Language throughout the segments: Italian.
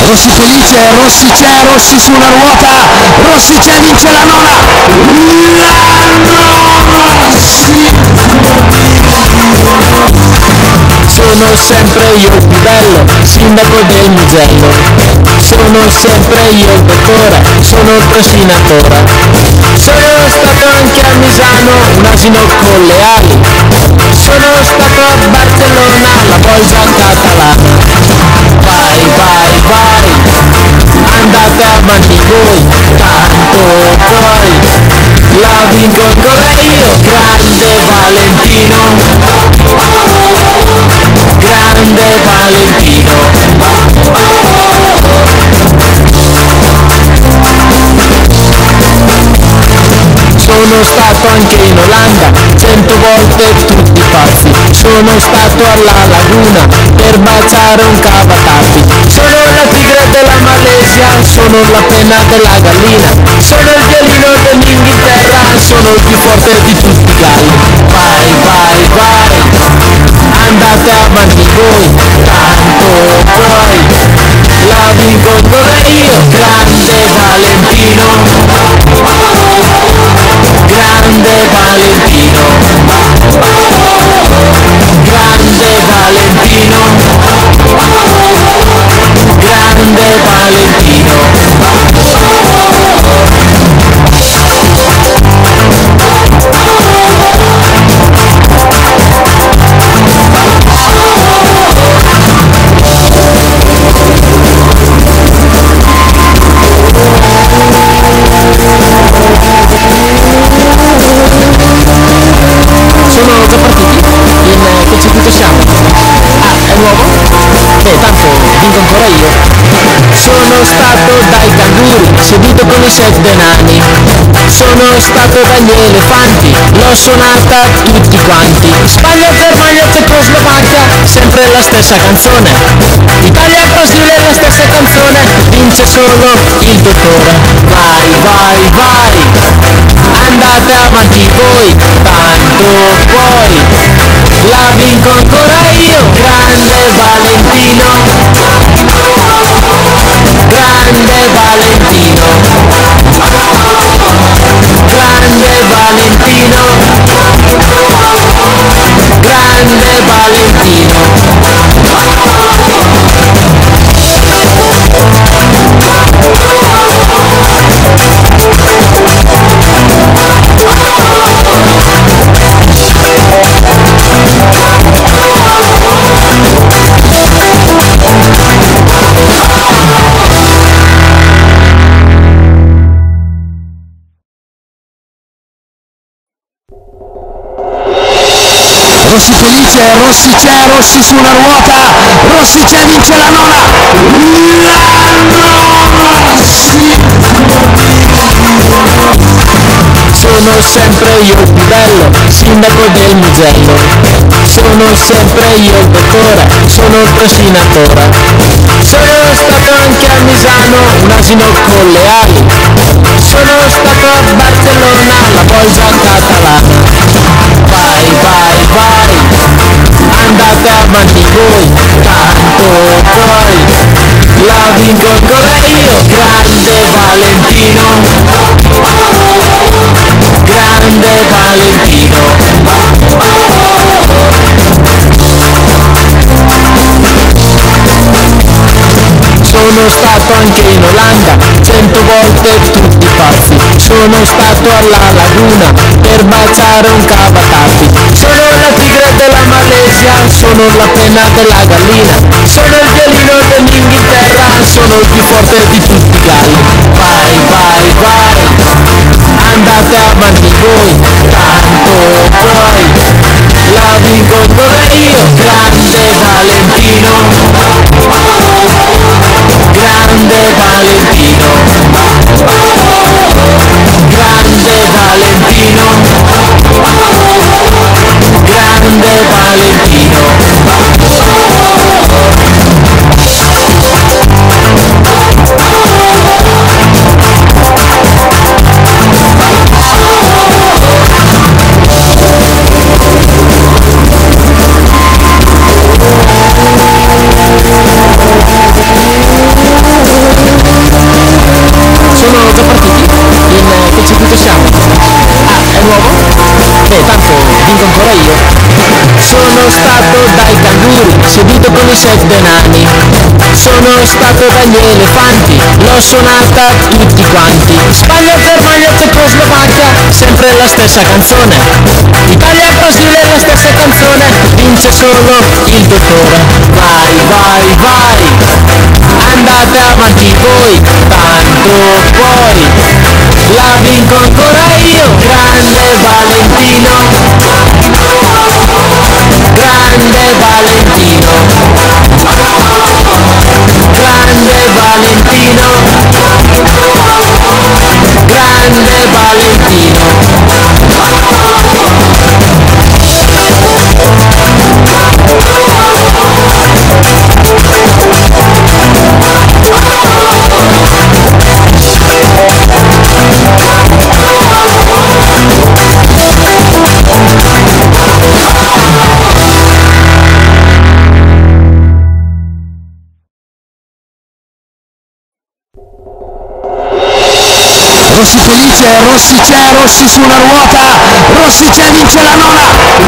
Rossi felice, Rossi c'è, Rossi su una ruota, Rossi c'è, vince la nona. Sono sempre io il più bello, sindaco del Mugello. Sono sempre io il dottore, sono il trascinatore. Sono stato anche a Misano, un asino con le ali. Sono stato a Barcellona, la bolgia catalana. Vai, vai, vai, andate avanti voi, tanto poi la vinco ancora io, grande Valentino. Grande Valentino. Sono stato anche in Olanda, 100 volte tutti pazzi. Sono stato alla laguna per baciare un cavatappi. Sono la tigre della Malesia, sono la penna della gallina. Sono il violino dell'Inghilterra, sono il più forte di tutti i galli. Vai, vai, vai, andate avanti voi, tanto poi la vinco ancora io, grande Valentino. Grande Valentino. Grande Valentino. Grande Valentino. Sono già partiti? In che circuito siamo? Ah, è nuovo? Beh, tanto vinco ancora io. Sono stato dai canguri, seduto con i 7 nani. Sono stato dagli elefanti, l'ho suonata tutti quanti. Spagna, Germania, Cecoslovacchia, sempre la stessa canzone. Italia, Brasile, la stessa canzone, vince solo il dottore. Vai, vai, vai, andate avanti voi, tanto poi la vinco ancora io, grande Valentino. Grande Valentino. Grande Valentino. Grande Valentino. Rossi felice, Rossi c'è, Rossi su una ruota, Rossi c'è, vince la nona. Sono sempre io il più bello, sindaco del Mugello. Sono sempre io il dottore, sono il trascinatore. Sono stato anche a Misano, un asino con le ali. Sono stato a Barcellona, la bolgia catalana. Vai, vai, vai, andate avanti voi, tanto poi la vinco ancora io, grande Valentino. Grande Valentino. Sono stato anche in Olanda, 100 volte tutti pazzi. Sono stato alla laguna per baciare un cavatappi. Sono la tigre della Malesia, sono la penna della gallina. Sono il violino dell'Inghilterra, sono il più forte di tutti i galli. Vai, vai, vai, andate avanti voi, tanto poi la vinco ancora io, grande Valentino. Grande Valentino. Grande Valentino. Grande Valentino. i 7 nani. Sono stato dagli elefanti, l'ho suonata tutti quanti. Spagna, Germania, Cecoslovacchia, sempre la stessa canzone. Italia, Brasile, la stessa canzone, vince solo il dottore. Vai, vai, vai, andate avanti voi, tanto poi la vinco ancora io. Grande Valentino, grande Valentino, grande Valentino, grande Valentino. Rossi felice, Rossi c'è, Rossi su una ruota, Rossi c'è, vince la nona.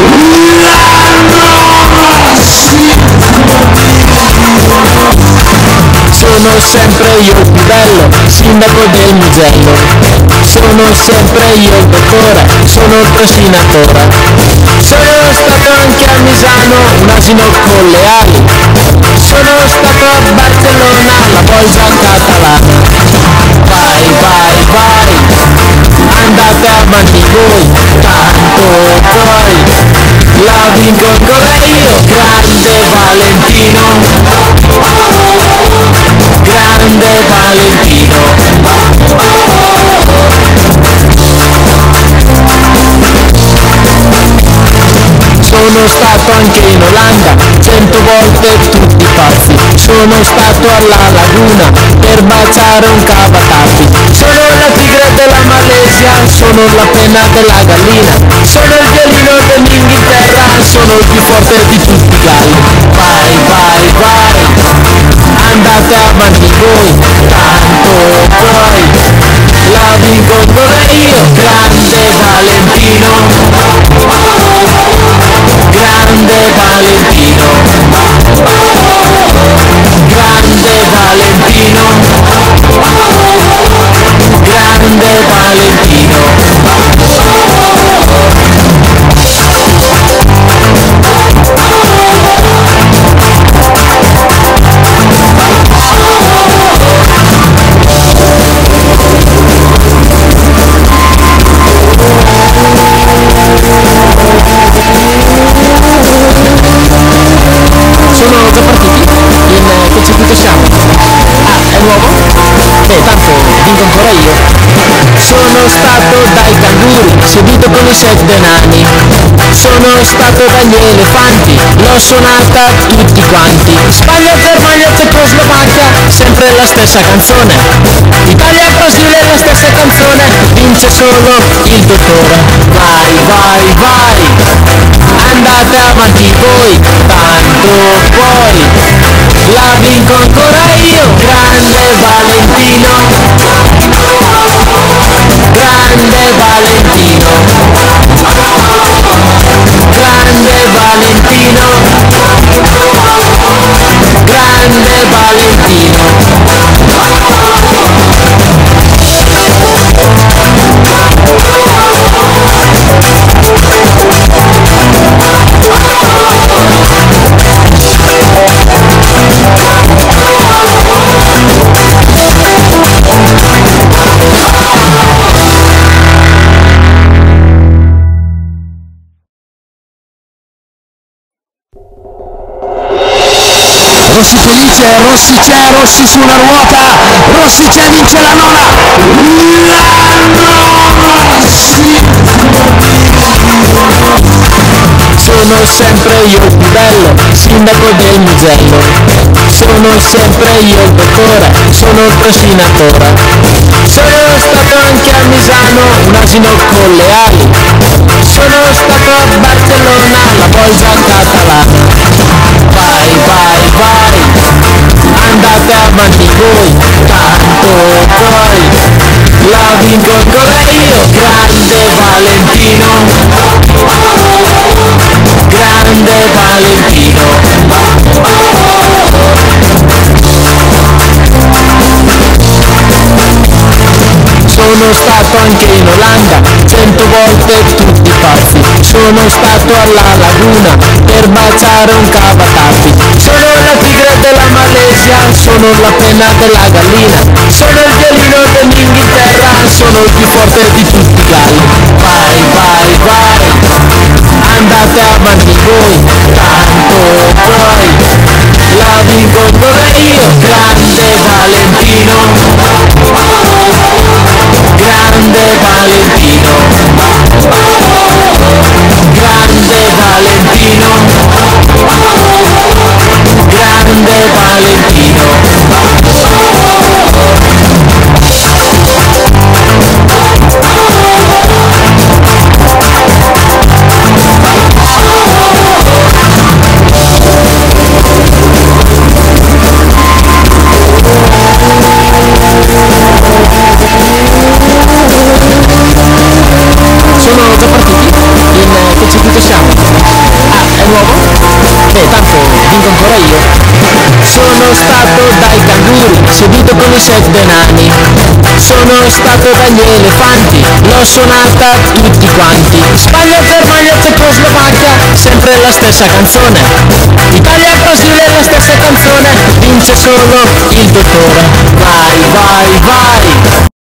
Sono sempre io il più bello, sindaco del Mugello. Sono sempre io il dottore, sono il trascinatore. Sono stato anche a Misano, un asino con le ali. Sono stato a Barcellona, la bolgia catalana. Vai, vai, vai, andate avanti voi, tanto poi la vinco ancora io. Grande Valentino, grande Valentino. Sono stato anche in Olanda, 100 volte tutti pazzi. Sono stato alla laguna per baciare un cavatappi. Sono la tigre della Malesia, sono la penna della gallina. Sono il violino dell'Inghilterra, sono il più forte di tutti i galli. Vai, vai, vai, andate avanti voi, tanto poi la vinco ancora io. Grande Valentino, grande Valentino, grande Valentino, grande Valentino. Sono già partiti? In che circuito siamo? Ah, è nuovo? Beh, tanto vinco ancora io. Sono stato dai canguri, seduto con i 7 nani. Sono stato dagli elefanti, l'ho suonata tutti quanti. Spagna, Germania, Cecoslovacchia, sempre la stessa canzone. Italia, Brasile, la stessa canzone, vince solo il dottore. Vai, vai, vai, andate avanti voi, tanto poi la vinco ancora io. Grande Valentino, grande Valentino, grande Valentino, grande Valentino. Rossi felice, Rossi c'è, Rossi su una ruota, Rossi c'è, vince la nona. Sono sempre io il più bello, sindaco del Mugello. Sono sempre io il dottore, sono il trascinatore. Sono stato anche a Misano, un asino con le ali. Sono stato a Barcellona, la bolgia catalana. Vai, vai, vai, andate avanti voi, tanto poi la vinco ancora io. Grande Valentino, grande Valentino. Sono stato alla laguna per baciare un cavatappi. Sono la tigre della Malesia, sono la penna della gallina, sono il violino dell'Inghilterra, sono il più forte di tutti i galli. Vai, vai, vai, andate avanti voi, tanto poi la vinco dove io. Grande Valentino, grande Valentino, grande Valentino, grande Valentino. Sono già partiti? In che circuito siamo? Ah, è nuovo? Beh, tanto vinco ancora io. Sono stato dai canguri, seduto con i 7 nani. Sono stato dagli elefanti, l'ho suonata tutti quanti. Spagna, Germania, Cecoslovacchia, sempre la stessa canzone. Italia, Brasile, la stessa canzone, vince solo il dottore. Vai, vai, vai!